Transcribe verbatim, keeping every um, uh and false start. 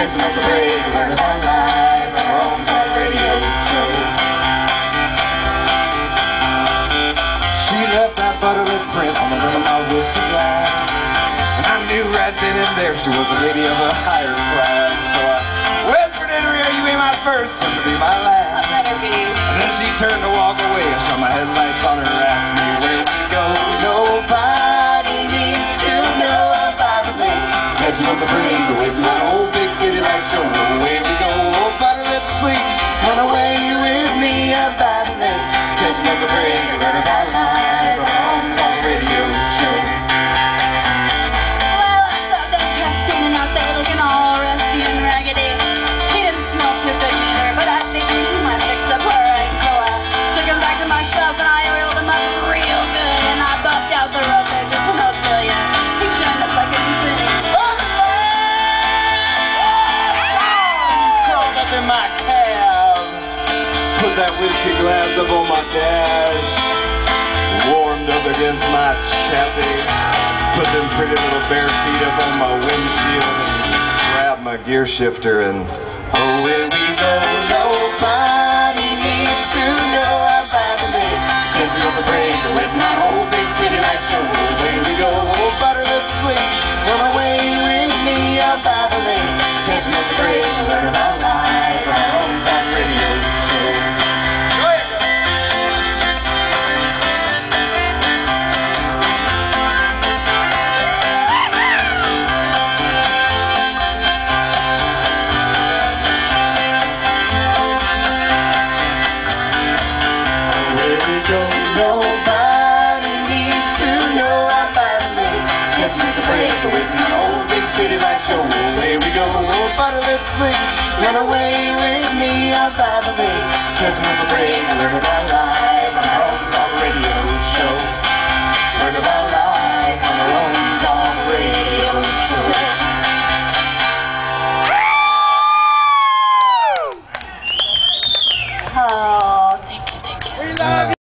catching us a break, learn about life on our own talk radio show. She left that butterlip print on the rim of my whiskey glass, and I knew right then and there she was a lady of a higher class. So I whispered in her ear, you ain't my first, but to be my last. I better be. And then she turned to walk away. I shot my headlights on her, asked me where we go. Nobody needs to know about the lake. Catching us a break away from that old big city like show. Away we go, oh butterlips please, run away with me about the lake. Catching us a break, learn about life on our own talk radio show. Well, I saw that guy standing out there looking all rusty and raggedy. He didn't smell too good neither, but I figured he might fix up alright. So I took him back to my shelf and I oiled him up real good. And I buffed out the road edges and I'll tell ya, he sure looked like he was sitting on the Crawled up in my cab, put that whiskey glass up on my dash, warmed up against my chassis, put them pretty little bare feet up on my windshield and grabbed my gear shifter and away we go. Nobody needs to know about the lake. Catching us a break away from that whole big city like show. Away we go, oh butterlips please, run away with me about the lake. Catching us a break, learn about life on our own talk radio show. Go ahead, go. Away we go, nobody needs to know about the lake. Catching us a break away from that old big city like show. Away we go, oh butterlips please, run away with me about the lake. Catching us a break, learn about life on our own talk radio show. Learn about life on our own talk radio show. Oh, thank you, thank you. We love you.